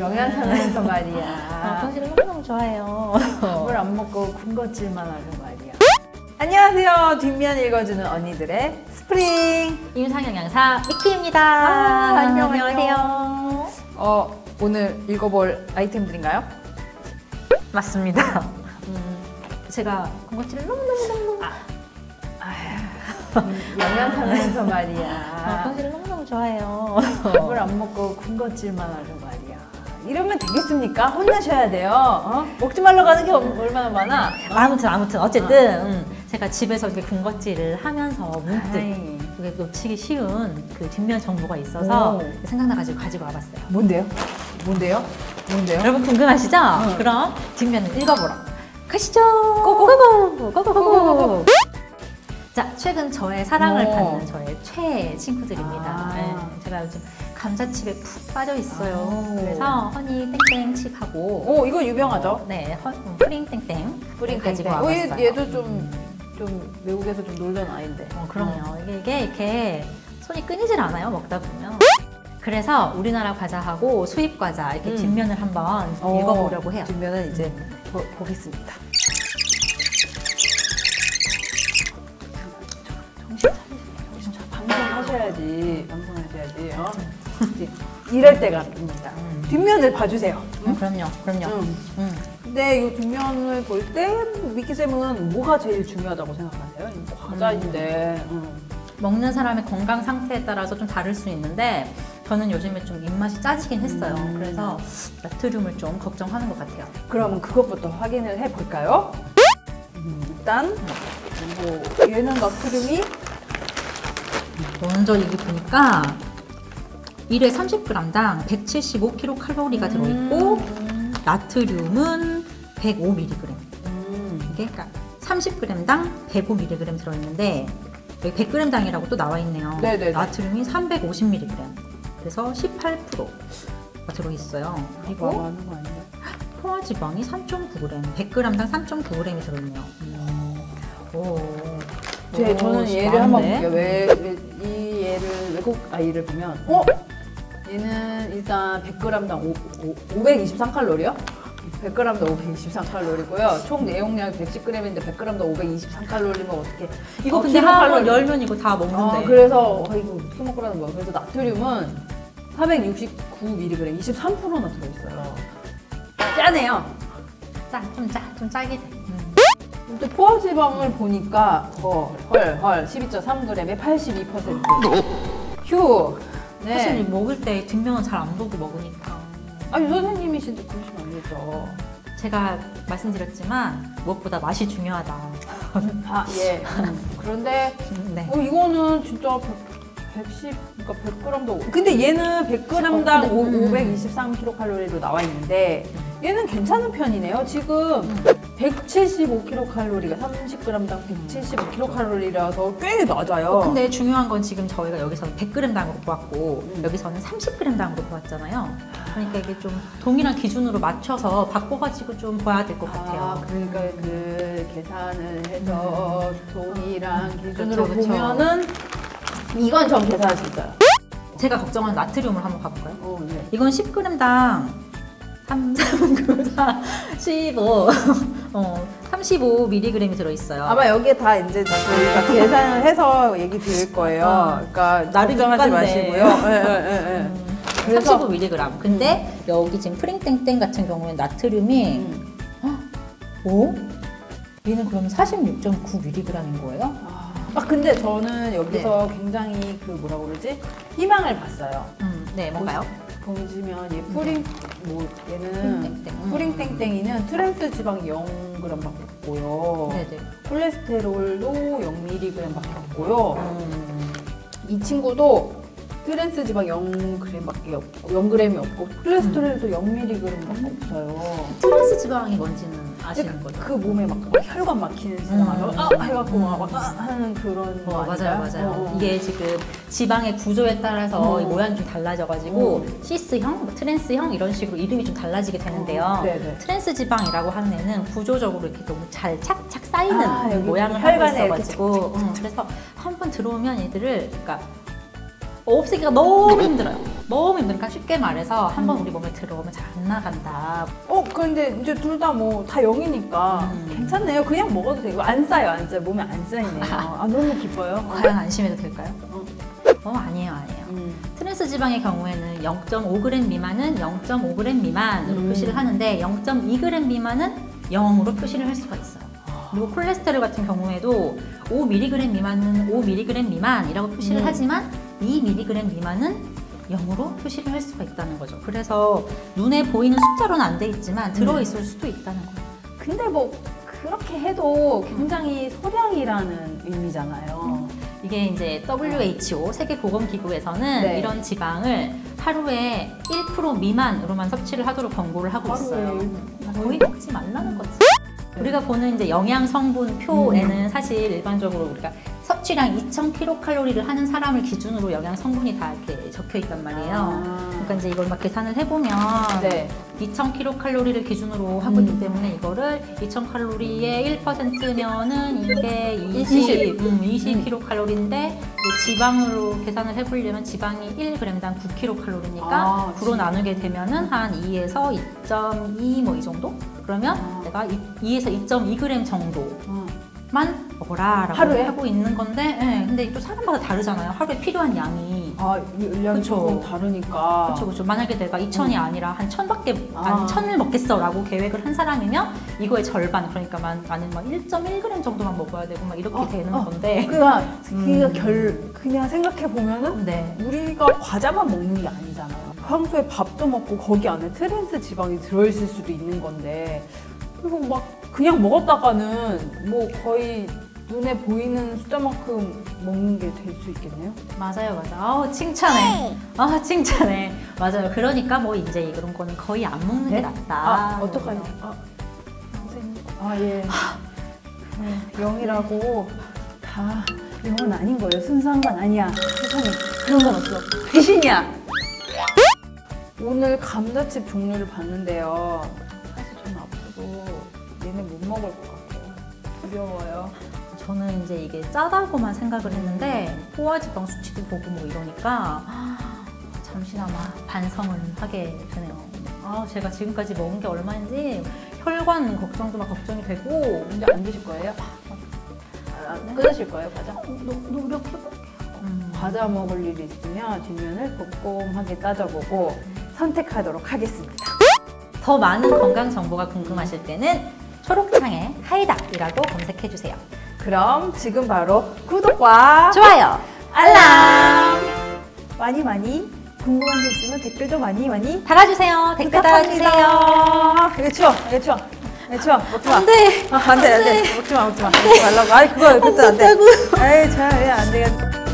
영양사면서 말이야. 사실 너무너무 좋아해요. 밥을 안 먹고 군것질만 하고 말이야. 안녕하세요. 뒷면 읽어주는 언니들의 스프링 임상영양사 미키입니다. 안녕하세요. 오늘 읽어볼 아이템들인가요? 맞습니다. 제가 군것질을 너무너무 영양사면서 말이야. 사실 너무너무 좋아해요. 밥을 안 먹고 군것질만 하고 말이야. 이러면 되겠습니까? 혼나셔야 돼요. 먹지 말라고 하는 게 얼마나 많아? 아무튼 어쨌든 제가 집에서 이렇게 군것질을 하면서 문득 그게 놓치기 쉬운 그 뒷면 정보가 있어서 생각나가지고 가지고 와봤어요. 뭔데요? 여러분 궁금하시죠? 그럼 뒷면을 읽어보러 가시죠. 고고. 자, 최근 저의 사랑을 받는 저의 최애 친구들입니다. 네, 제가 요즘 감자칩에 푹 빠져 있어요. 그래서 허니 땡땡칩하고 이거 유명하죠? 네, 프링 땡땡 가지고 와봤어요. 얘도 좀 외국에서 좀 놀던 아이인데. 그럼요. 이게 이렇게 손이 끊이질 않아요, 먹다 보면. 그래서 우리나라 과자하고 수입 과자 이렇게 뒷면을 한번 읽어보려고 해요. 뒷면은 이제 보겠습니다. 정신 차리세요. 방송하셔야지. 이제 이럴 때가 아닙니다. 뒷면을 봐주세요. 그럼요. 근데 이 뒷면을 볼 때 미키쌤은 뭐가 제일 중요하다고 생각하세요? 과자인데. 먹는 사람의 건강 상태에 따라서 좀 다를 수 있는데 저는 요즘에 좀 입맛이 짜지긴 했어요. 그래서 나트륨을 좀 걱정하는 것 같아요. 그럼 그것부터 확인을 해볼까요? 일단 얘는 나트륨이 먼저 여기 보니까 1회 30g당 175kcal가 들어있고 나트륨은 105mg. 이게 그러니까 30g당 105mg 들어있는데 여기 100g당이라고 또 나와 있네요. 네네네. 나트륨이 350mg. 그래서 18%가 들어있어요. 그리고 많은 거 아니에요? 포화지방이 3.9g, 100g당 3.9g이 들어있네요. 저는 얘를 한번 볼게요. 이 얘를 외국 아이를 보면 얘는 일단 100g당 523칼로리요? 100g당 523칼로리고요. 총 내용량이 110g인데 100g당 523칼로리면 어떻게? 이거 근데 한번 열면 이거 다 먹는데. 그래서 이거 어떻게 먹으라는 거야? 그래서 나트륨은 469mg, 23%나 들어있어요. 짜네요. 좀 짜게 돼. 또 포화지방을 보니까 12.3g에 82%. 휴. 네. 사실 먹을 때 뒷면은 잘 안 보고 먹으니까. 아니 선생님이신데 그러시면 안 되죠. 제가 말씀드렸지만 무엇보다 맛이 중요하다. 예. 그런데 네. 이거는 진짜 110, 그러니까 100g도. 근데 얘는 100g당 523kcal로 나와 있는데 얘는 괜찮은 편이네요. 지금 175kcal가 30g당 175kcal라서 꽤 낮아요. 근데 중요한 건 지금 저희가 여기서는 100g당으로 보았고 여기서는 30g당으로 보았잖아요. 그러니까 이게 좀 동일한 기준으로 맞춰서 바꿔가지고 좀 봐야 될 것 같아요. 그러니까 그 계산을 해서 동일한 기준으로 그쵸. 보면은 이건 전 계산할 수 있어요. 제가 걱정하는 나트륨을 한번 가볼까요? 네. 이건 10g당 3, 9, 4, 15, 35mg이 들어있어요. 아마 여기에 다 이제 저희가 계산을 해서 얘기 드릴 거예요. 그러니까 걱정하지 마시고요. 네. 35mg. 근데 여기 지금 프링땡땡 같은 경우에는 나트륨이 얘는 그럼 46.9mg인 거예요? 근데 저는 여기서 굉장히 뭐라고 그러지? 희망을 봤어요. 네, 뭔가요? 보시면 얘는 프링땡땡이는 트랜스 지방이 0g밖에 없고요. 네네. 콜레스테롤도 0mg밖에 없고요. 이 친구도 트랜스 지방 0g밖에 없고 0g이 없고 콜레스테롤도 0mg밖에 없어요. 트랜스 지방이 뭔지는 아시는 거죠? 그 몸에 막 혈관 막히는 지나가서 해갖고 막 하는 그런 거 아닌가요? 맞아요. 이게 지금 지방의 구조에 따라서 이 모양이 좀 달라져가지고 시스형, 트랜스형 이런 식으로 이름이 좀 달라지게 되는데요. 트랜스 지방이라고 하는 애는 구조적으로 이렇게 너무 잘 착착 쌓이는 모양을 하고 있어가지고 그래서 한번 들어오면 얘들을 그러니까 없애기가 너무 힘들어요. 너무 힘드니까 쉽게 말해서 한번 우리 몸에 들어오면 잘 안 나간다. 근데 이제 둘 다 뭐 다 0이니까 괜찮네요. 그냥 먹어도 되고 안 싸요, 안 싸요. 몸에 안 쌓이네요. 너무 기뻐요. 과연 안심해도 될까요? 아니에요. 트랜스 지방의 경우에는 0.5g 미만은 0.5g 미만으로 표시를 하는데 0.2g 미만은 0으로 표시를 할 수가 있어요. 그리고 콜레스테롤 같은 경우에도 5mg 미만은 5mg 미만이라고 표시를 하지만 2mg 미만은 0으로 표시를 할 수가 있다는 거죠. 그래서 눈에 보이는 숫자로는 안 돼 있지만 들어있을 수도 있다는 거예요. 근데 뭐 그렇게 해도 굉장히 소량이라는 의미잖아요. 이게 이제 WHO 세계보건기구에서는 네. 이런 지방을 하루에 1% 미만으로만 섭취를 하도록 권고를 하고 있어요. 거의 먹지 말라는 거지. 우리가 보는 이제 영양 성분 표에는 사실 일반적으로 우리가 섭취량 2,000kcal를 하는 사람을 기준으로 영양 성분이 다 이렇게 적혀 있단 말이에요. 그러니까 이제 이걸 막 계산을 해보면 네. 2,000kcal를 기준으로 하고 있기 때문에 이거를 2,000칼로리의 1%면은 이게 20kcal인데 지방으로 계산을 해보려면 지방이 1g당 9kcal니까 9로 나누게 되면은 한 2에서 2.2 뭐 이 정도? 그러면 내가 2에서 2.2g 정도만 먹어라라고 하루에? 하고 있는 건데, 근데 또 사람마다 다르잖아요. 하루에 필요한 양이. 열량이 조금 다르니까. 그렇죠. 만약에 내가 2,000이 아니라 한 1,000밖에 아니 1,000을 먹겠어라고 계획을 한 사람이면 이거의 절반, 그러니까 나는 막 1.1g 정도만 먹어야 되고 막 이렇게 되는 건데. 그냥 생각해 보면은 네. 우리가 과자만 먹는 게 아니잖아요. 평소에 밥도 먹고 거기 안에 트랜스 지방이 들어있을 수도 있는 건데, 그리고 막 그냥 먹었다가는 뭐 거의 눈에 보이는 숫자만큼 먹는 게 될 수 있겠네요. 맞아요. 칭찬해. 칭찬해. 맞아요. 그러니까 뭐 이제 이런 거는 거의 안 먹는 게 낫다. 어떡하냐. 선생님. 예. 0이라고 다 0은 아닌 거예요. 순수한 건 아니야. 세상에 그런 건 없어. 배신이야. 오늘 감자칩 종류를 봤는데요. 사실 저는 앞으로 얘네 못 먹을 것 같아요. 두려워요. 저는 이제 이게 짜다고만 생각을 했는데 포화지방 수치도 보고 뭐 이러니까 잠시나마 반성을 하게 되네요. 제가 지금까지 먹은 게 얼마인지 혈관 걱정도 막 걱정이 되고. 이제 안 드실 거예요? 끊으실 거예요, 과자? 노력해볼게요. 과자 먹을 일이 있으면 뒷면을 꼼꼼하게 따져보고 선택하도록 하겠습니다. 더 많은 건강 정보가 궁금하실 때는 초록창에 하이닥이라고 검색해주세요. 그럼 지금 바로 구독과 좋아요, 알람! 많이 궁금한 게 있으면 댓글도 많이 달아주세요. 댓글 달아주세요. 이거 치워. 먹지 마. 안 돼. 안 돼. 먹지 마. 먹지 말라고. 그것도 안 돼. 안 되겠다.